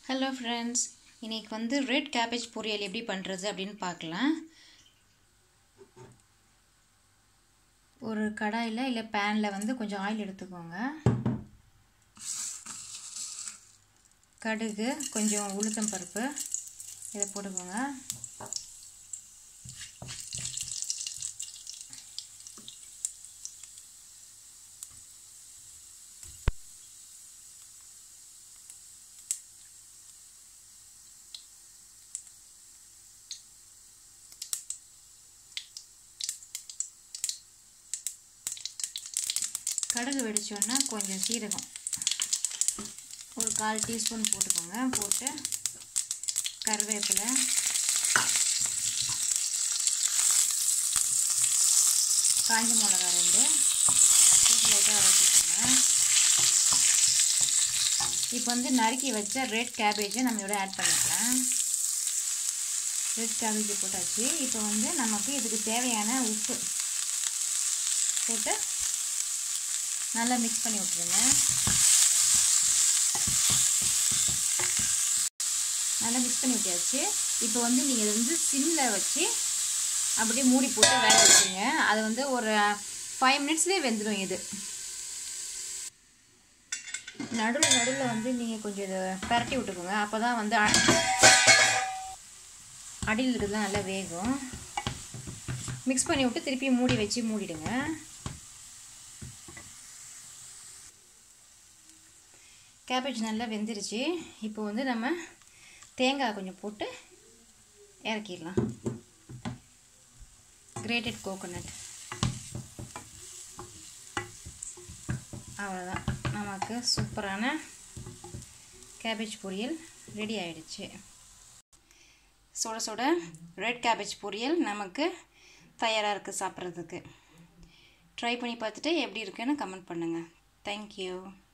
Hello friends, இன்னைக்கு வந்து red cabbage பொரியல் எப்படி பண்றது அப்படினு பார்க்கலாம். ஒரு கடாயில இல்ல panல வந்து கொஞ்சம் ஆயில் எடுத்துக்கோங்க. கடுகு, கொஞ்சம் உளுத்தம் பருப்பு இத போடுங்க. கடுகு வெடிச்சோன்னா கொஞ்சம் சீரகம் ஒரு 1/4 டீஸ்பூன் போட்டுக்கோங்க. போட்டு கறிவேப்பிலை, காஞ்ச மிளகாய் 2 போட்டு லைட்டாக வதக்கிக்கோங்க. இப்போ வந்து நறுக்கி வச்ச ரெட் கேபேஜை நம்ம இதோட ஆட் பண்ணிக்கலாம். ரெட் கேபேஜ் போட்டாச்சு. இப்போ வந்து நமக்கு இதுக்கு தேவையான உப்பு போட்டு நல்லா மிக்ஸ் பண்ணி விட்டுருங்க. நல்லா மிக்ஸ் பண்ணி விட்டாச்சு. இப்போ வந்து நீங்கள் வந்து சிம்மில் வச்சு அப்படியே மூடி போட்டு வேக வச்சுருங்க. அது வந்து ஒரு 5 மினிட்ஸ்லேயே வெந்துடும். இது நடுவில் வந்து நீங்கள் கொஞ்சம் இதை பரட்டி விட்டுக்கோங்க. அப்போ தான் வந்து அடியில் இருக்கிறதுலாம் நல்லா வேகும். மிக்ஸ் பண்ணி விட்டு திருப்பி மூடி வச்சு மூடிடுங்க. கேபேஜ் நல்லா வெந்துருச்சு. இப்போ வந்து நம்ம தேங்காய் கொஞ்சம் போட்டு இறக்கிடலாம். Grated coconut. அவ்வளோதான், நமக்கு சூப்பரான கேபேஜ் பொரியல் ரெடி ஆயிடுச்சு. சுட சுட ரெட் கேபேஜ் பொரியல் நமக்கு தயாராக இருக்குது சாப்பிட்றதுக்கு. ட்ரை பண்ணி பார்த்துட்டு எப்படி இருக்குன்னு கமெண்ட் பண்ணுங்கள். தேங்க்யூ.